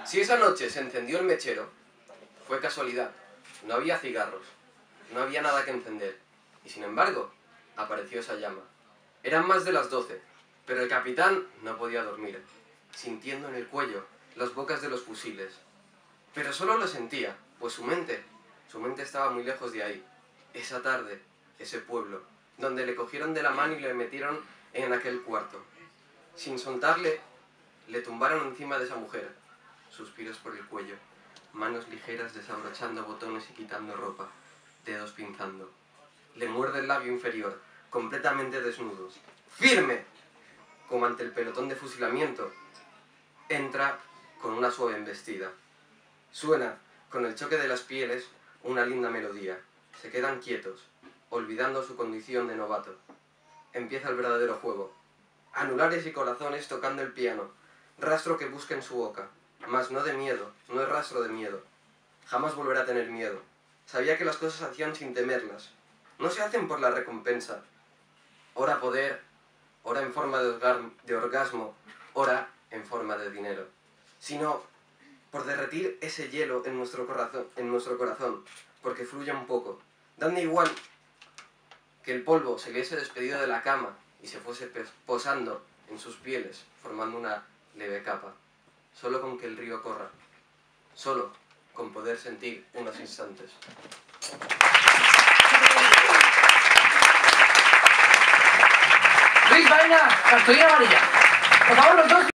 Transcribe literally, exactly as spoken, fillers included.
Si esa noche se encendió el mechero, fue casualidad. No había cigarros, no había nada que encender. Y sin embargo, apareció esa llama. Eran más de las doce, pero el capitán no podía dormir, sintiendo en el cuello las bocas de los fusiles. Pero solo lo sentía, pues su mente, su mente estaba muy lejos de ahí. Esa tarde, ese pueblo, donde le cogieron de la mano y le metieron en aquel cuarto. Sin soltarle, le tumbaron encima de esa mujer. Suspiros por el cuello, manos ligeras desabrochando botones y quitando ropa, dedos pinzando. Le muerde el labio inferior, completamente desnudos. ¡Firme! Como ante el pelotón de fusilamiento, entra con una suave embestida. Suena, con el choque de las pieles, una linda melodía. Se quedan quietos, olvidando su condición de novato. Empieza el verdadero juego. Anulares y corazones tocando el piano, rastro que busca en su boca, mas no de miedo, no es rastro de miedo. Jamás volverá a tener miedo. Sabía que las cosas se hacían sin temerlas. No se hacen por la recompensa. Ora poder, ora en forma de, orga- de orgasmo, ora en forma de dinero. Sino por derretir ese hielo en nuestro corazón, en nuestro corazón, porque fluya un poco, dando igual que el polvo se hubiese despedido de la cama y se fuese posando en sus pieles, formando una leve capa, solo con que el río corra, solo con poder sentir unos instantes. Luis, Vaina, cartulina amarilla. Por favor, los dos.